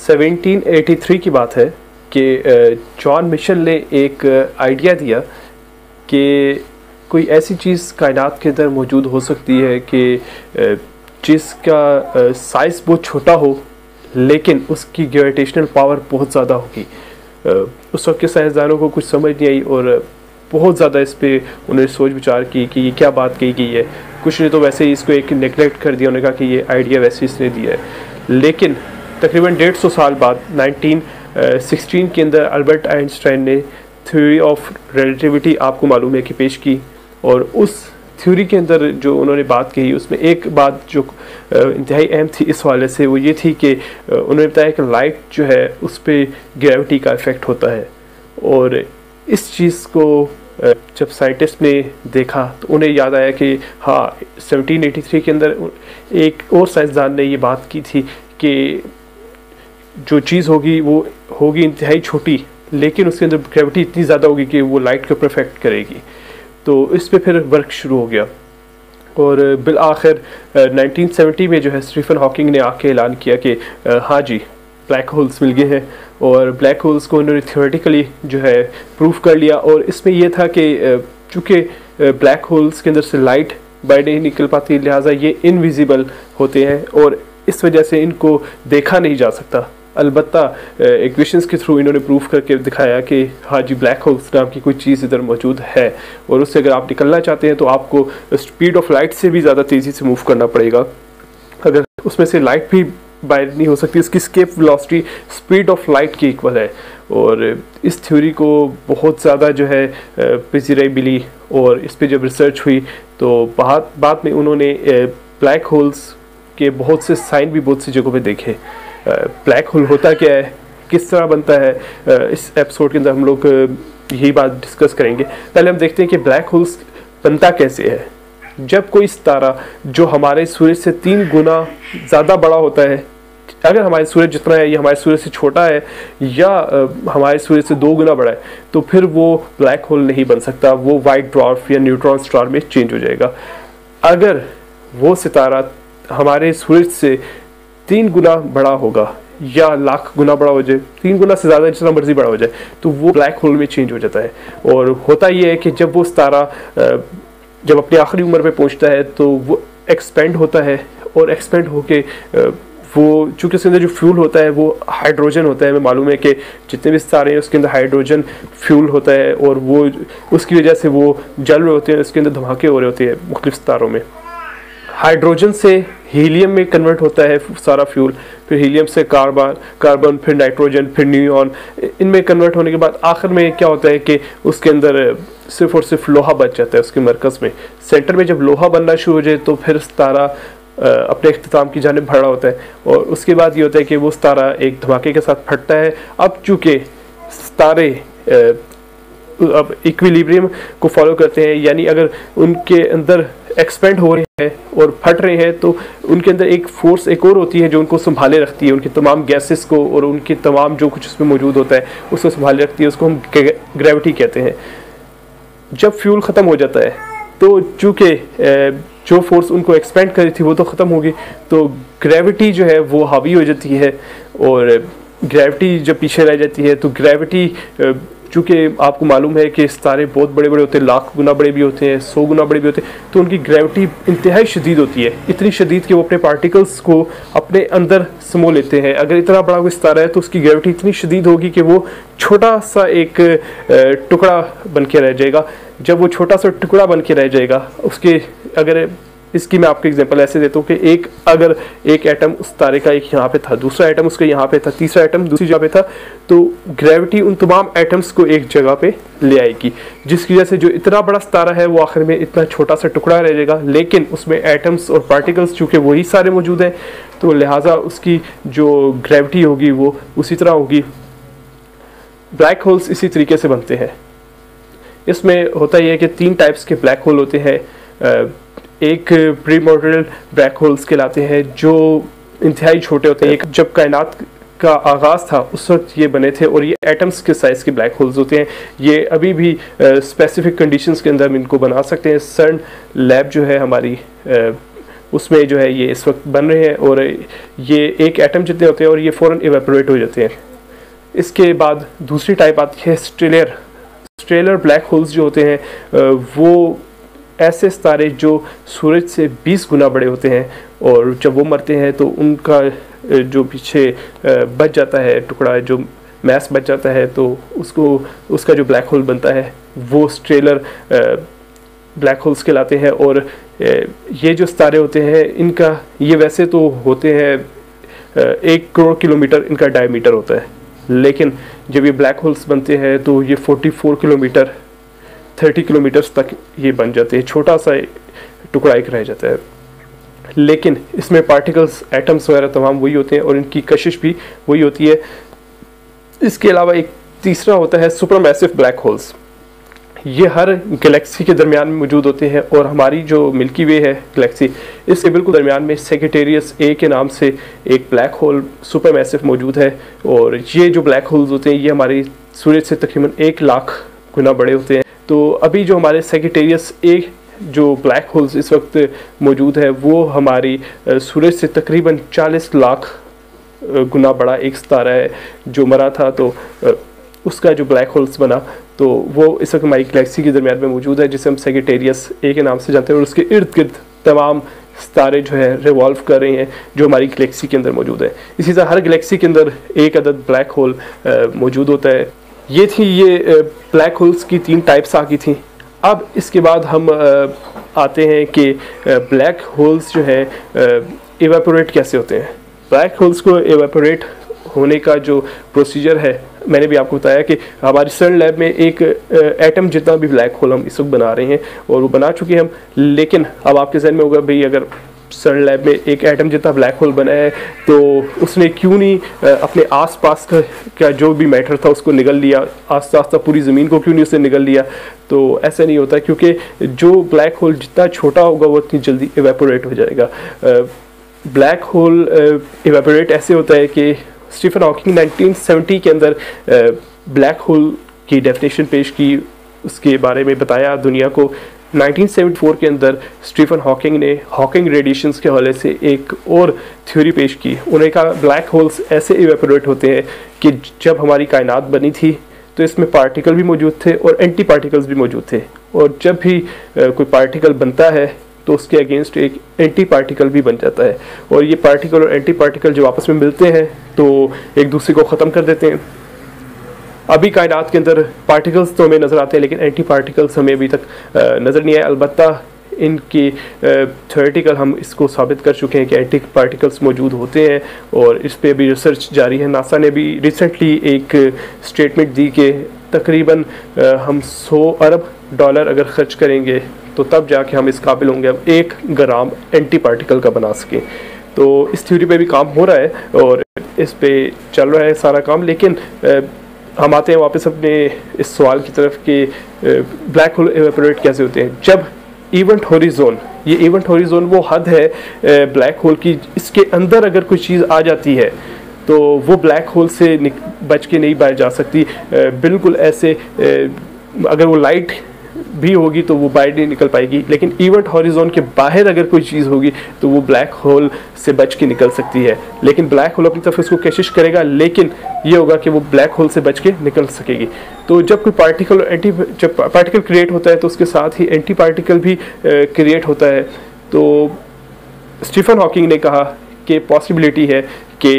1783 की बात है कि जॉन मिशेल ने एक आइडिया दिया कि कोई ऐसी चीज़ कायनात के अंदर मौजूद हो सकती है कि जिसका साइज़ बहुत छोटा हो लेकिन उसकी ग्रेविटेशनल पावर बहुत ज़्यादा होगी। उस वक्त के साइंसदानों को कुछ समझ नहीं आई और बहुत ज़्यादा इस पर उन्होंने सोच विचार की कि ये क्या बात कही गई है। कुछ ने तो वैसे ही इसको एक नेगलेक्ट कर दिया, उन्होंने कहा कि ये आइडिया वैसे इसने दिया है। लेकिन तकरीबन 150 साल बाद 1916 के अंदर अल्बर्ट आइंस्टाइन ने थ्योरी ऑफ रिलेटिविटी आपको मालूम है कि पेश की, और उस थ्योरी के अंदर जो उन्होंने बात कही उसमें एक बात जो इंतहाई अहम थी इस हवाले से वो ये थी कि उन्होंने बताया कि लाइट जो है उस पर ग्रेविटी का इफ़ेक्ट होता है। और इस चीज़ को जब साइंटिस्ट ने देखा तो उन्हें याद आया कि हाँ 1783 के अंदर एक और साइंसदान ने ये बात की थी कि जो चीज़ होगी वो होगी इंतहाई छोटी लेकिन उसके अंदर ग्रेविटी इतनी ज़्यादा होगी कि वो लाइट के ऊपर इफेक्ट करेगी। तो इस पे फिर वर्क शुरू हो गया और बिल आखिर 1970 में जो है स्टीफन हॉकिंग ने आके ऐलान किया कि हाँ जी ब्लैक होल्स मिल गए हैं, और ब्लैक होल्स को उन्होंने थियोरेटिकली जो है प्रूव कर लिया। और इसमें यह था कि चूँकि ब्लैक होल्स के अंदर से लाइट बाहर नहीं निकल पाती लिहाजा ये इनविजिबल होते हैं और इस वजह से इनको देखा नहीं जा सकता। अलबत्ता इक्वेशंस के थ्रू इन्होंने प्रूफ करके दिखाया कि हाँ जी ब्लैक होल्स नाम की कोई चीज़ इधर मौजूद है और उससे अगर आप निकलना चाहते हैं तो आपको स्पीड ऑफ लाइट से भी ज़्यादा तेज़ी से मूव करना पड़ेगा। अगर उसमें से लाइट भी बाहर नहीं हो सकती, इसकी escape velocity speed of light की इक्वल है। और इस थ्योरी को बहुत ज़्यादा जो है पजीराई मिली और इस पर जब रिसर्च हुई तो बाद में उन्होंने ब्लैक होल्स के बहुत से साइन भी बहुत सी जगहों पे देखे। ब्लैक होल होता क्या है, किस तरह बनता है, इस एपिसोड के अंदर हम लोग यही बात डिस्कस करेंगे। पहले हम देखते हैं कि ब्लैक होल्स बनता कैसे है। जब कोई सितारा जो हमारे सूरज से 3 गुना ज़्यादा बड़ा होता है, अगर हमारे सूरज जितना है ये हमारे सूरज से छोटा है या हमारे सूरज से 2 गुना बड़ा है तो फिर वो ब्लैक होल नहीं बन सकता, वो वाइट ड्वार्फ या न्यूट्रॉन स्टार में चेंज हो जाएगा। अगर वो सितारा हमारे सूरज से 3 गुना बड़ा होगा या लाख गुना बड़ा हो जाए, 3 गुना से ज़्यादा जितना मर्जी बड़ा हो जाए तो वो ब्लैक होल में चेंज हो जाता है। और होता ये है कि जब वो सितारा जब अपनी आखिरी उम्र पे पहुंचता है तो वो एक्सपेंड होता है और एक्सपेंड होके वो चूँकि उसके अंदर जो फ्यूल होता है वो हाइड्रोजन होता है। हमें मालूम है कि जितने भी सितारे हैं उसके अंदर हाइड्रोजन फ्यूल होता है और वो उसकी वजह से वो जल रहे होते हैं, उसके अंदर धमाके हो रहे होते हैं मुख्तलिफ सितारों में। हाइड्रोजन से हीलियम में कन्वर्ट होता है सारा फ्यूल, फिर हीलियम से कार्बन फिर नाइट्रोजन फिर न्यूयॉन, इनमें कन्वर्ट होने के बाद आखिर में क्या होता है कि उसके अंदर सिर्फ और सिर्फ लोहा बच जाता है। उसके मरकज़ में सेंटर में जब लोहा बनना शुरू हो जाए तो फिर सितारा अपने इख्तिताम की जानिब बढ़ रहा होता है और उसके बाद ये होता है कि वो सितारा एक धमाके के साथ फटता है। अब चूँकि सितारे अब इक्विलिब्रियम को फॉलो करते हैं, यानी अगर उनके अंदर एक्सपेंड हो रहे हैं और फट रहे हैं तो उनके अंदर एक फोर्स एक और होती है जो उनको संभाले रखती है, उनकी तमाम गैसेस को और उनकी तमाम जो कुछ उसमें मौजूद होता है उसको संभाले रखती है। उसको हम ग्रेविटी कहते हैं। जब फ्यूल ख़त्म हो जाता है तो चूँकि जो फोर्स उनको एक्सपेंड करी थी वो तो ख़त्म होगी, तो ग्रेविटी जो है वो हावी हो जाती है। और ग्रेविटी जब पीछे रह जाती है तो ग्रेविटी चूँकि आपको मालूम है कि सितारे बहुत बड़े बड़े होते हैं, लाख गुना बड़े भी होते हैं, 100 गुना बड़े भी होते हैं, तो उनकी ग्रेविटी इंतहाई शदीद होती है, इतनी शदीद कि वो अपने पार्टिकल्स को अपने अंदर समो लेते हैं। अगर इतना बड़ा कोई सितारा है तो उसकी ग्रेविटी इतनी शदीद होगी कि वो छोटा सा एक टुकड़ा बन के रह जाएगा। जब वो छोटा सा टुकड़ा बन के रह जाएगा उसके, अगर इसकी मैं आपको एग्जांपल ऐसे देता हूँ कि अगर एक एटम उस तारे का एक यहाँ पे था, दूसरा एटम उसके यहाँ पे था, तीसरा एटम दूसरी जगह पे था, तो ग्रेविटी उन तमाम एटम्स को एक जगह पे ले आएगी, जिसकी वजह से जो इतना बड़ा सितारा है वो आखिर में इतना छोटा सा टुकड़ा रह जाएगा। लेकिन उसमें एटम्स और पार्टिकल्स चूँकि वही सारे मौजूद हैं तो लिहाजा उसकी जो ग्रेविटी होगी वो उसी तरह होगी। ब्लैक होल्स इसी तरीके से बनते हैं। इसमें होता यह है कि 3 टाइप्स के ब्लैक होल होते हैं। एक प्रीमोर्डियल ब्लैक होल्स कहलाते हैं जो इंतहाई छोटे होते हैं। एक जब कायनात का आगाज़ था उस वक्त ये बने थे और ये एटम्स के साइज़ के ब्लैक होल्स होते हैं। ये अभी भी स्पेसिफिक कंडीशंस के अंदर हम इनको बना सकते हैं। सर्न लैब जो है हमारी उसमें जो है ये इस वक्त बन रहे हैं और ये एक एटम जितने होते हैं और ये फ़ौरन इवेपोरेट हो जाते हैं। इसके बाद दूसरी टाइप आती है स्टेलर ब्लैक होल्स जो होते हैं वो ऐसे सितारे जो सूरज से 20 गुना बड़े होते हैं और जब वो मरते हैं तो उनका जो पीछे बच जाता है टुकड़ा, जो मैस बच जाता है, तो उसका जो ब्लैक होल बनता है वो स्टेलर ब्लैक होल्स कहलाते हैं। और ये जो सितारे होते हैं इनका ये वैसे तो होते हैं 1 करोड़ किलोमीटर इनका डायमीटर होता है, लेकिन जब ये ब्लैक होल्स बनते हैं तो ये 44 किलोमीटर 30 किलोमीटर्स तक ये बन जाते हैं, छोटा सा टुकड़ा एक रह जाता है। लेकिन इसमें पार्टिकल्स, एटम्स वगैरह तमाम वही होते हैं और इनकी कशिश भी वही होती है। इसके अलावा एक तीसरा होता है सुपरमैसिव ब्लैक होल्स। ये हर गैलेक्सी के दरमियान में मौजूद होते हैं और हमारी जो मिल्की वे है गैलेक्सी, इसके बिल्कुल दरमियान में सेजिटेरियस ए के नाम से एक ब्लैक होल सुपरमैसिव मौजूद है। और ये जो ब्लैक होल्स होते हैं ये हमारी सूरज से तकरीबन 1 लाख गुना बड़े होते हैं। तो अभी जो हमारे सेजिटेरियस ए जो ब्लैक होल्स इस वक्त मौजूद है वो हमारी सूरज से तकरीबन 40 लाख गुना बड़ा एक सितारा है जो मरा था, तो उसका जो ब्लैक होल्स बना तो वो इस वक्त हमारी गैलेक्सी के दरमियान में मौजूद है, जिसे हम सेजिटेरियस ए के नाम से जानते हैं। और उसके इर्द गिर्द तमाम सितारे जो है रिवॉल्व कर रहे हैं जो हमारी गैलेक्सी के अंदर मौजूद है। इसी तरह हर गैलेक्सी के अंदर एक अदद ब्लैक होल मौजूद होता है। ये ब्लैक होल्स की 3 टाइप्स आ गई थी। अब इसके बाद हम आते हैं कि ब्लैक होल्स जो है इवेपोरेट कैसे होते हैं। ब्लैक होल्स को इवेपोरेट होने का जो प्रोसीजर है मैंने भी आपको बताया कि हमारी सन लैब में एक एटम जितना भी ब्लैक होल हम इस वक्त बना रहे हैं और वो बना चुके हैं हम। लेकिन अब आपके जहन में होगा भाई अगर सन लैब में एक एटम जितना ब्लैक होल बना है तो उसने क्यों नहीं अपने आसपास का जो भी मैटर था उसको निगल लिया, आस्ता आस्ता पूरी ज़मीन को क्यों नहीं उसने निगल लिया। तो ऐसा नहीं होता, क्योंकि जो ब्लैक होल जितना छोटा होगा वो उतनी जल्दी इवेपोरेट हो जाएगा। ब्लैक होल इवेपोरेट ऐसे होता है कि स्टीफन हॉकिंग 1970 के अंदर ब्लैक होल की डेफिनेशन पेश की, उसके बारे में बताया दुनिया को। 1974 के अंदर स्टीफन हॉकिंग ने हॉकिंग रेडिएशंस के हवाले से एक और थ्योरी पेश की। उन्होंने कहा ब्लैक होल्स ऐसे इवेपोरेट होते हैं कि जब हमारी कायनात बनी थी तो इसमें पार्टिकल भी मौजूद थे और एंटी पार्टिकल्स भी मौजूद थे, और जब भी कोई पार्टिकल बनता है तो उसके अगेंस्ट एक एंटी पार्टिकल भी बन जाता है, और ये पार्टिकल और एंटी पार्टिकल जब आपस में मिलते हैं तो एक दूसरे को ख़त्म कर देते हैं। अभी कायनात के अंदर पार्टिकल्स तो हमें नज़र आते हैं लेकिन एंटी पार्टिकल्स हमें अभी तक नज़र नहीं आए। अलबत्ता इनकी थ्योरेटिकल हम इसको साबित कर चुके हैं कि एंटी पार्टिकल्स मौजूद होते हैं और इस पर भी रिसर्च जारी है। नासा ने भी रिसेंटली एक स्टेटमेंट दी कि तकरीबन हम $100 अरब अगर ख़र्च करेंगे तो तब जाके हम इस काबिल होंगे अब 1 ग्राम एंटी पार्टिकल का बना सकें। तो इस थ्योरी पे भी काम हो रहा है और इस पे चल रहा है सारा काम। लेकिन हम आते हैं वापस अपने इस सवाल की तरफ कि ब्लैक होल इवेपोरेट कैसे होते हैं। जब इवेंट हॉरिजॉन, ये इवेंट हॉरिजॉन वो हद है ब्लैक होल की, इसके अंदर अगर कोई चीज़ आ जाती है तो वो ब्लैक होल से बच के नहीं बाहर जा सकती। बिल्कुल ऐसे अगर वो लाइट भी होगी तो वो बाहर नहीं निकल पाएगी, लेकिन इवेंट हॉरिजॉन के बाहर अगर कोई चीज़ होगी तो वो ब्लैक होल से बच के निकल सकती है। लेकिन ब्लैक होल अपनी तरफ इसको कोशिश करेगा, लेकिन ये होगा कि वो ब्लैक होल से बच के निकल सकेगी। तो जब कोई पार्टिकल जब पार्टिकल क्रिएट होता है तो उसके साथ ही एंटी पार्टिकल भी क्रिएट होता है। तो स्टीफन हॉकिंग ने कहा कि पॉसिबिलिटी है कि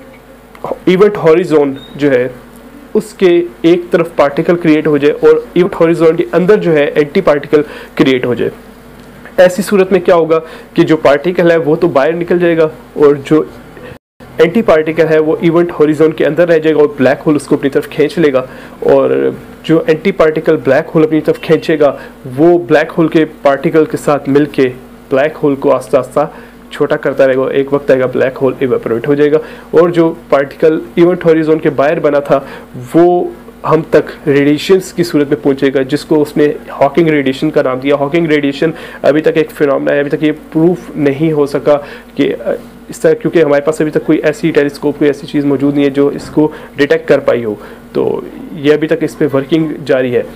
इवेंट हॉरिजॉन जो है उसके एक तरफ पार्टिकल क्रिएट हो जाए और इवेंट हॉरिजॉन के अंदर जो है एंटी पार्टिकल क्रिएट हो जाए। ऐसी सूरत में क्या होगा कि जो पार्टिकल है वो तो बाहर निकल जाएगा और जो एंटी पार्टिकल है वो इवेंट हॉरिजॉन के अंदर रह जाएगा और ब्लैक होल उसको अपनी तरफ खींच लेगा, और जो एंटी पार्टिकल ब्लैक होल अपनी तरफ खींचेगा वो ब्लैक होल के पार्टिकल के साथ मिलके ब्लैक होल को आस्ता आस्ता छोटा करता रहेगा। एक वक्त आएगा ब्लैक होल इवेपोरेट हो जाएगा और जो पार्टिकल इवेंट हॉरिजॉन के बाहर बना था वो हम तक रेडिएशंस की सूरत में पहुंचेगा, जिसको उसने हॉकिंग रेडिएशन का नाम दिया। हॉकिंग रेडिएशन अभी तक एक फिनोमेना है, अभी तक ये प्रूफ नहीं हो सका कि इस तरह, क्योंकि हमारे पास अभी तक कोई ऐसी टेलीस्कोप, कोई ऐसी चीज़ मौजूद नहीं है जो इसको डिटेक्ट कर पाई हो। तो ये अभी तक इस पर वर्किंग जारी है।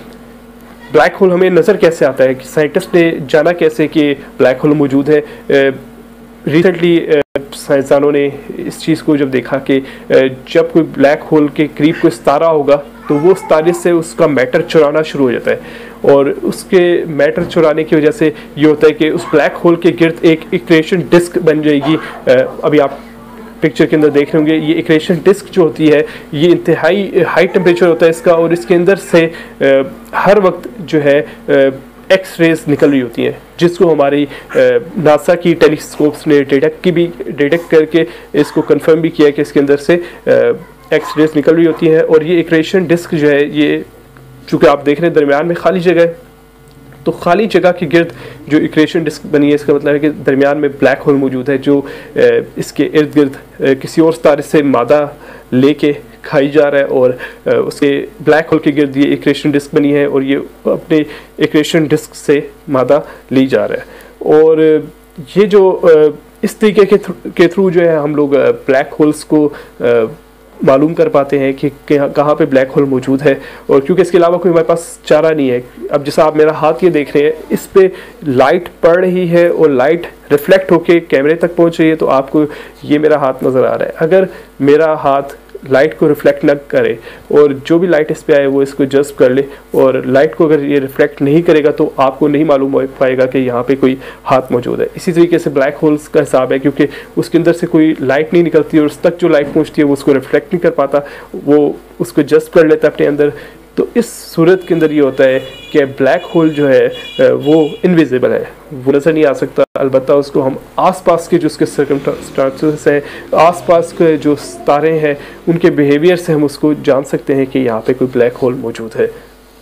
ब्लैक होल हमें नज़र कैसे आता है कि साइंटिस्ट ने जाना कैसे कि ब्लैक होल मौजूद है। रिसेंटली साइंसदानों ने इस चीज़ को जब देखा कि जब कोई ब्लैक होल के करीब कोई तारा होगा तो वो उस तारे से उसका मैटर चुराना शुरू हो जाता है, और उसके मैटर चुराने की वजह से ये होता है कि उस ब्लैक होल के गिर्द एक इक्वेशन डिस्क बन जाएगी। अभी आप पिक्चर के अंदर देख रहे होंगे, ये इक्वेशन डिस्क जो होती है ये इंतहाई हाई टेम्परेचर होता है इसका, और इसके अंदर से हर वक्त जो है एक्स रेज निकल रही होती हैं, जिसको हमारी नासा की टेलीस्कोप्स ने डिटेक्ट करके इसको कंफर्म भी किया कि इसके अंदर से एक्स रेज निकल रही होती हैं। और ये इक्वेशन डिस्क जो है, ये चूँकि आप देख रहे हैं दरमियान में खाली जगह है, तो खाली जगह के गिर्द जो इक्वेशन डिस्क बनी है, इसका मतलब है कि दरमियान में ब्लैक होल मौजूद है जो इसके इर्द गिर्द किसी और तारे से मादा लेके खाई जा रहा है, और उसके ब्लैक होल के गिर्द ये इक्वेशन डिस्क बनी है और ये अपने इक्वेशन डिस्क से मादा ली जा रहा है। और ये जो इस तरीके के थ्रू जो है हम लोग ब्लैक होल्स को मालूम कर पाते हैं कि कहाँ पे ब्लैक होल मौजूद है, और क्योंकि इसके अलावा कोई हमारे पास चारा नहीं है। अब जैसा आप मेरा हाथ ये देख रहे हैं, इस पे लाइट पड़ रही है और लाइट रिफ्लेक्ट होके कैमरे तक पहुंच रही है, तो आपको ये मेरा हाथ नज़र आ रहा है। अगर मेरा हाथ लाइट को रिफ्लेक्ट न करे और जो भी लाइट इस पे आए वो इसको जज्ब कर ले, और लाइट को अगर ये रिफ्लेक्ट नहीं करेगा तो आपको नहीं मालूम हो पाएगा कि यहाँ पे कोई हाथ मौजूद है। इसी तरीके से ब्लैक होल्स का हिसाब है, क्योंकि उसके अंदर से कोई लाइट नहीं निकलती और उस तक जो लाइट पहुँचती है वो उसको रिफ्लेक्ट नहीं कर पाता, वो उसको जज्ब कर लेता है अपने अंदर। तो इस सूरत के अंदर ये होता है कि ब्लैक होल जो है वो इनविजिबल है, वो नज़र नहीं आ सकता। अलबत्ता उसको हम आसपास के जो उसके सर्कमस्टांसेस हैं, आसपास के जो तारे हैं, उनके बिहेवियर से हम उसको जान सकते हैं कि यहाँ पे कोई ब्लैक होल मौजूद है।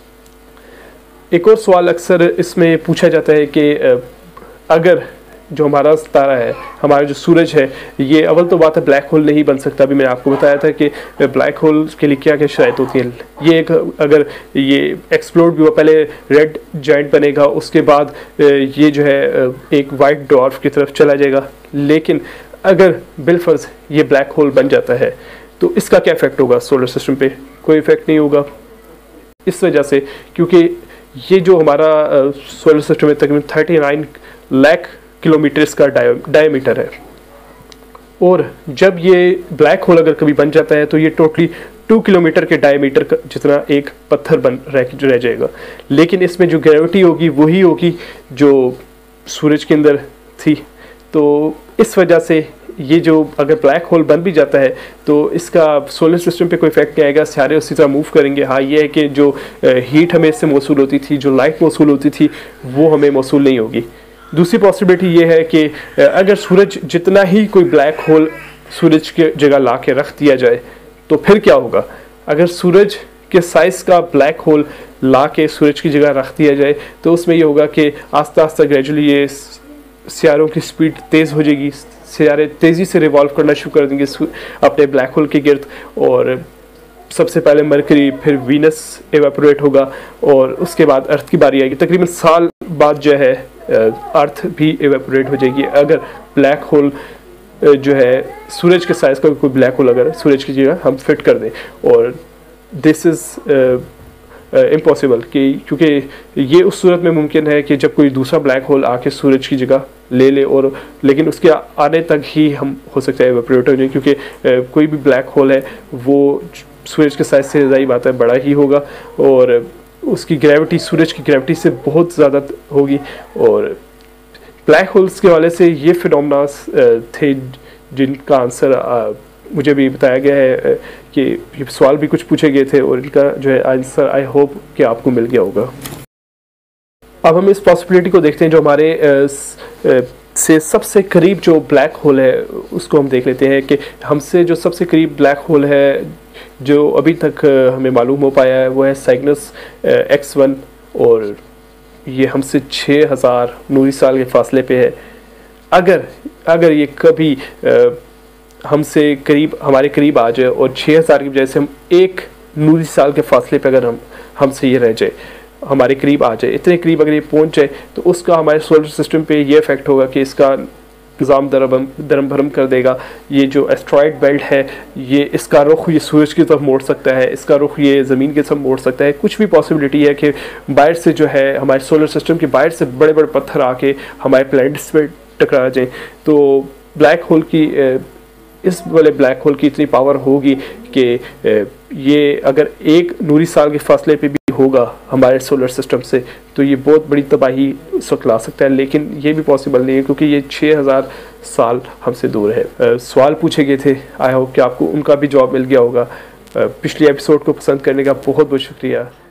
एक और सवाल अक्सर इसमें पूछा जाता है कि अगर जो हमारा तारा है, हमारा जो सूरज है, ये अव्वल तो बात है ब्लैक होल नहीं बन सकता। अभी मैंने आपको बताया था कि ब्लैक होल के लिए क्या क्या शराइत होती है। ये एक अगर ये एक्सप्लोड भी हुआ, पहले रेड जायंट बनेगा, उसके बाद ये जो है एक वाइट डॉर्फ की तरफ चला जाएगा। लेकिन अगर बिलफर्ज ये ब्लैक होल बन जाता है तो इसका क्या इफेक्ट होगा सोलर सिस्टम पे? कोई इफेक्ट नहीं होगा, इस वजह से क्योंकि ये जो हमारा सोलर सिस्टम है तकरीबन 39 लाख किलोमीटर इसका डायमीटर है, और जब ये ब्लैक होल अगर कभी बन जाता है तो ये टोटली 2 किलोमीटर के डायमीटर जितना एक पत्थर बन रह जाएगा। लेकिन इसमें जो ग्रेविटी होगी वही होगी जो सूरज के अंदर थी, तो इस वजह से ये जो अगर ब्लैक होल बन भी जाता है तो इसका सोलर सिस्टम पे कोई इफेक्ट नहीं आएगा, सारे उसी तरह मूव करेंगे। हाँ, ये है कि जो हीट हमें इससे मौसूल होती थी, जो लाइट मौसूल होती थी, वो हमें मौसूल नहीं होगी। दूसरी पॉसिबिलिटी ये है कि अगर सूरज जितना ही कोई ब्लैक होल सूरज के जगह ला के रख दिया जाए तो फिर क्या होगा? अगर सूरज के साइज़ का ब्लैक होल ला के सूरज की जगह रख दिया जाए तो उसमें ये होगा कि आस्ता आस्ता ग्रेजुअली ये सियारों की स्पीड तेज़ हो जाएगी, सियारे तेज़ी से रिवॉल्व करना शुरू कर देंगे अपने ब्लैक होल के गिर्द, और सबसे पहले मरकरी, फिर वीनस एवेपोरेट होगा, और उसके बाद अर्थ की बारी आएगी। तकरीबन साल बाद जो है अर्थ भी एवेपोरेट हो जाएगी अगर ब्लैक होल जो है सूरज के साइज़ का कोई ब्लैक होल अगर सूरज की जगह हम फिट कर दें। और दिस इज़ इम्पॉसिबल क्योंकि ये उस सूरत में मुमकिन है कि जब कोई दूसरा ब्लैक होल आके सूरज की जगह ले ले, और लेकिन उसके आने तक ही हम हो सकता है एवेपोरेट हो जाए, क्योंकि कोई भी ब्लैक होल है वो सूरज के साइज़ से ज़ाहिर बात है बड़ा ही होगा, और उसकी ग्रेविटी सूरज की ग्रेविटी से बहुत ज़्यादा होगी। और ब्लैक होल्स के हवाले से ये फिनोमेनास थे जिनका आंसर मुझे भी बताया गया है कि ये सवाल भी कुछ पूछे गए थे, और इनका जो है आंसर आई होप कि आपको मिल गया होगा। अब हम इस पॉसिबिलिटी को देखते हैं जो हमारे से सबसे करीब जो ब्लैक होल है उसको हम देख लेते हैं कि हमसे जो सबसे करीब ब्लैक होल है जो अभी तक हमें मालूम हो पाया है वो है साइग्नस X1, और ये हमसे 6000 नूरी साल के फासले पे है। अगर ये कभी हमसे करीब हमारे करीब आ जाए और 6000 की बजाय से हम 1 नूरी साल के फासले पे अगर हमसे ये रह जाए, हमारे करीब आ जाए, इतने करीब अगर ये पहुंच जाए तो उसका हमारे सोलर सिस्टम पे ये इफेक्ट होगा कि इसका निज़ाम दरम भरम कर देगा। ये जो एस्ट्रॉयड बेल्ट है ये इसका रुख ये सूरज की तरफ मोड़ सकता है, इसका रुख ये ज़मीन की तरफ मोड़ सकता है। कुछ भी पॉसिबिलिटी है कि बाहर से जो है हमारे सोलर सिस्टम के बाहर से बड़े बड़े पत्थर आके हमारे प्लैनेट्स पे टकरा जाएं, तो ब्लैक होल की इस वाले ब्लैक होल की इतनी पावर होगी कि ये अगर एक नूरी साल के फासले पे भी होगा हमारे सोलर सिस्टम से, तो ये बहुत बड़ी तबाही उस वक्त ला सकता है। लेकिन ये भी पॉसिबल नहीं है क्योंकि ये 6000 साल हमसे दूर है। सवाल पूछे गए थे, आई होप कि आपको उनका भी जवाब मिल गया होगा। पिछले एपिसोड को पसंद करने का बहुत बहुत शुक्रिया।